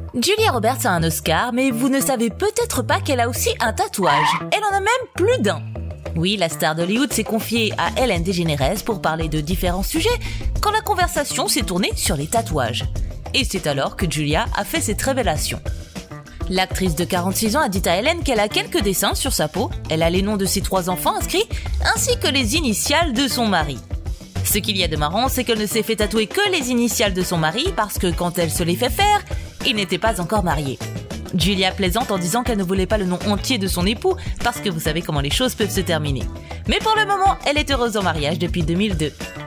Julia Roberts a un Oscar, mais vous ne savez peut-être pas qu'elle a aussi un tatouage. Elle en a même plus d'un. Oui, la star d'Hollywood s'est confiée à Ellen DeGeneres pour parler de différents sujets quand la conversation s'est tournée sur les tatouages. Et c'est alors que Julia a fait cette révélation. L'actrice de 46 ans a dit à Ellen qu'elle a quelques dessins sur sa peau, elle a les noms de ses 3 enfants inscrits, ainsi que les initiales de son mari. Ce qu'il y a de marrant, c'est qu'elle ne s'est fait tatouer que les initiales de son mari parce que quand elle se les fait faire, il n'était pas encore marié. Julia plaisante en disant qu'elle ne voulait pas le nom entier de son époux parce que vous savez comment les choses peuvent se terminer. Mais pour le moment, elle est heureuse en mariage depuis 2002.